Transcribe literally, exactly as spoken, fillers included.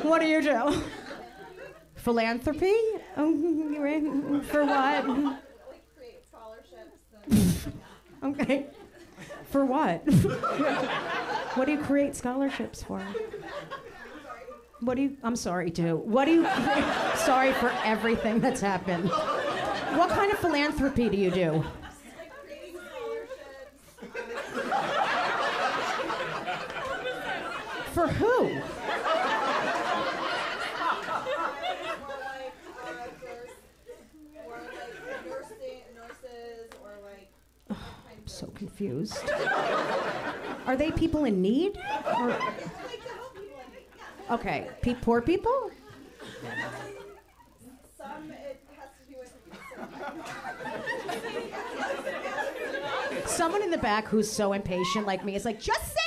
What do you do? Philanthropy? Um, for what? Like create scholarships. And Okay. For what? What do you create scholarships for? What do you, I'm sorry too. What do you, sorry for everything that's happened. What kind of philanthropy do you do? like creating scholarships. For who? Or like, uh, there's, or like nursing, nurses, or like. I'm so confused. Are they people in need? Or, Like to help people in need. Yeah. okay, pe- poor people? Some it has to do with. Someone in the back who's so impatient like me is like, just say